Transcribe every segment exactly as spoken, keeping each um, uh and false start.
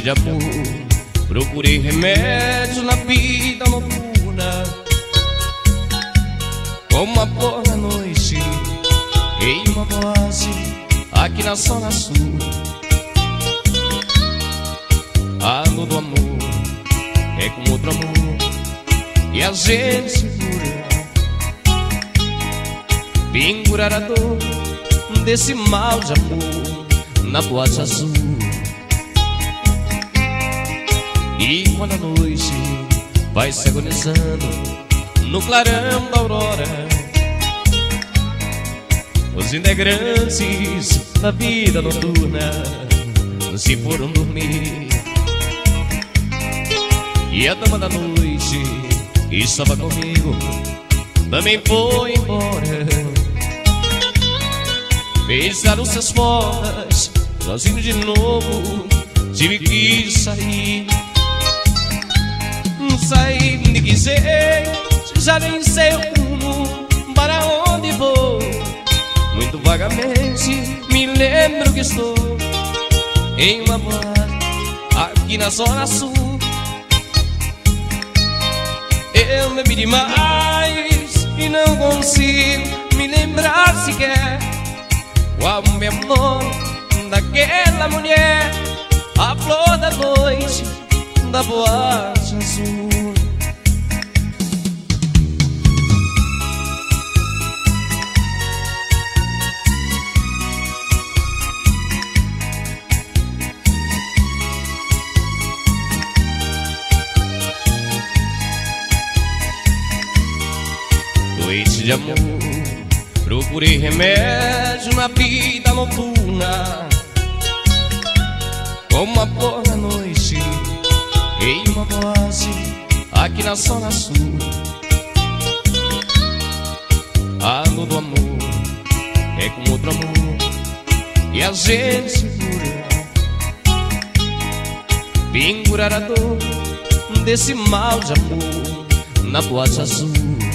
de amor, procurei remédio na vida noturna, como uma boa noite em uma boate aqui na Zona Sul. A dor do amor é com outro amor e a gente segura, pendurar a dor desse mal de amor na boate azul. E quando a noite vai se agonizando no clarão da aurora, os integrantes da vida noturna se foram dormir, e a dama da noite que estava comigo também foi embora. Beijaram seus fodas, sozinho de novo tive que sair. Saí de que jeito, já nem sei o rumo, para onde vou. Muito vagamente me lembro que estou em uma boate aqui na Zona Sul. Eu bebi demais e não consigo me lembrar sequer qual o meu amor daquela mulher, a flor da noite da boate azul. Noite de amor, procurei remédio na vida noturna, como uma boa noite em uma boate aqui na Zona Sul. A dor do amor é com outro amor e a gente segura, pendurar a dor desse mal de amor na boate azul.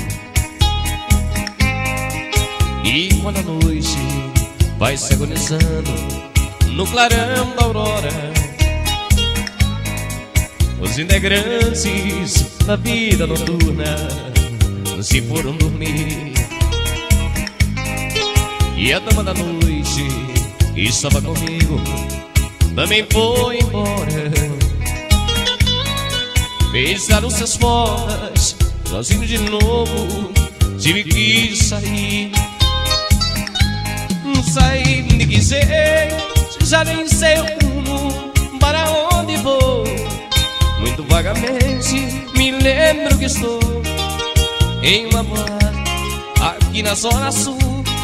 E quando a noite vai se agonizando no clarão da aurora, os integrantes da vida noturna se foram dormir, e a dama da noite que estava comigo também foi embora. Beijaram seus fodas, sozinho de novo tive que sair. Saí de que jeito, já nem sei o rumo, para onde vou. Muito vagamente me lembro que estou em uma boate aqui na Zona Sul.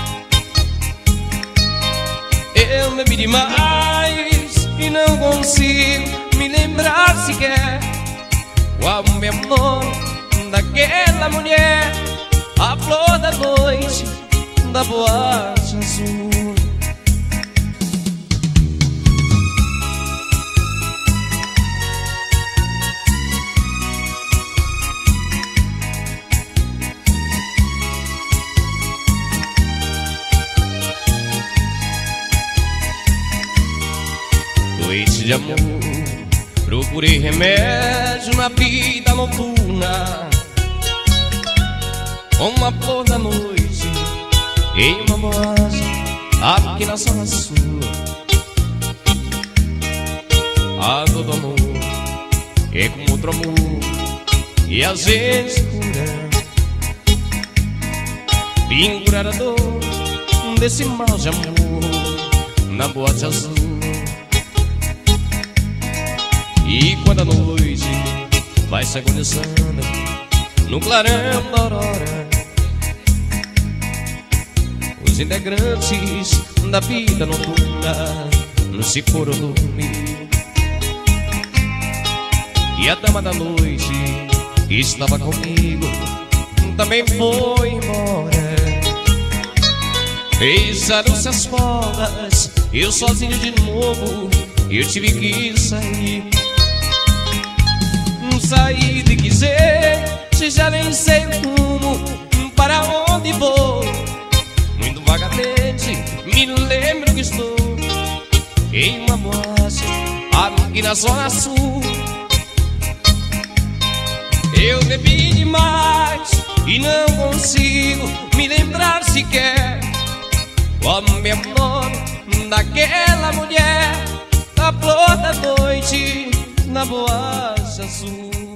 Eu bebi demais e não consigo me lembrar sequer qual o meu amor daquela mulher, a flor da noite da boate azul. Noite de amor, procurei remédio na vida noturna, como uma flor da noite em uma boate aqui na Zona Sul. A dor do amor é com outro amor e a gente segura, pendurar a dor desse mal de amor na boate azul. E quando a noite vai se agonizando no clarão da aurora, os integrantes da vida noturna se foram dormir, e a dama da noite que estava comigo também foi embora. Beijaram-se as fodas, eu sozinho de novo, eu tive que sair. Saí de que jeito, já nem sei o rumo, para onde vou. Muito vagamente me lembro que estou em uma boate aqui aqui na Zona Sul. Eu bebi demais e não consigo me lembrar sequer o mesmo nome daquela mulher, a flor da noite na Boate Azul.